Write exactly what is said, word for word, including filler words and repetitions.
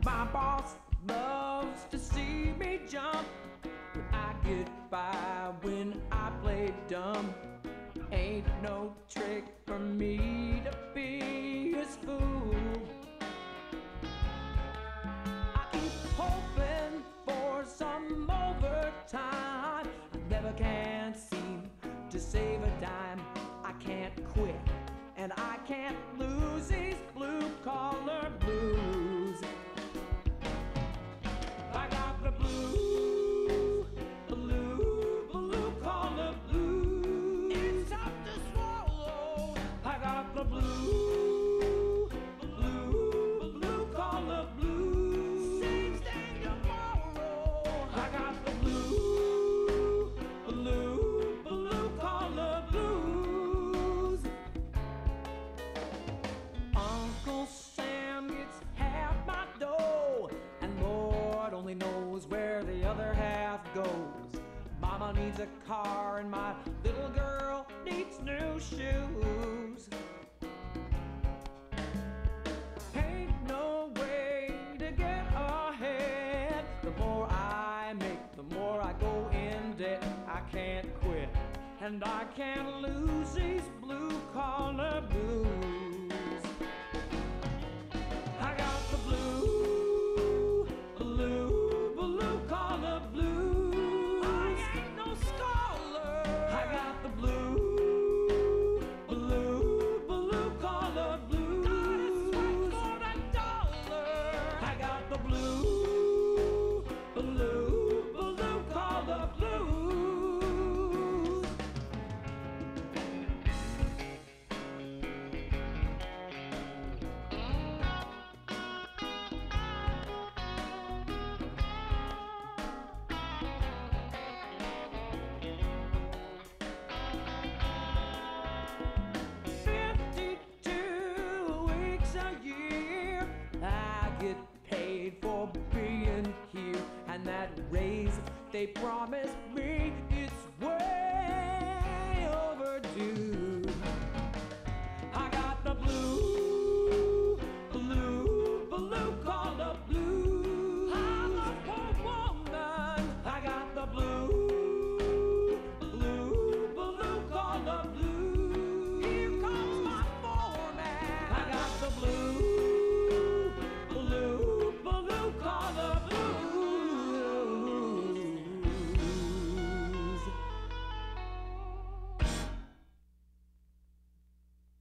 My boss loves to see me jump, but I get by when I play dumb. Ain't no trick for me to be his fool. I keep hoping for some overtime. I never can seem to save a dime. I can't quit and I can't lose these blue-collar blues. I got the blue, blue, blue-collar blues. It's tough to swallow. I got the blue, blue, blue-collar blues. Same thing tomorrow. I got the blue, blue, blue-collar blues. Uncle Sam gets half my dough, and Lord only knows where the other half goes. Mama needs a car and my little girl needs new shoes. Ain't no way to get ahead. The more I make, the more I go in debt. I can't quit and I can't lose these blue-collar blues. I got the blue, blue, blue-collar blues. I ain't no scholar. I got the blue, blue, blue-collar blues. Gotta sweat for a dollar. I got the blue, blue, blue-collar blues. Fifty-two weeks a year I get paid for being here, and that raise they promised me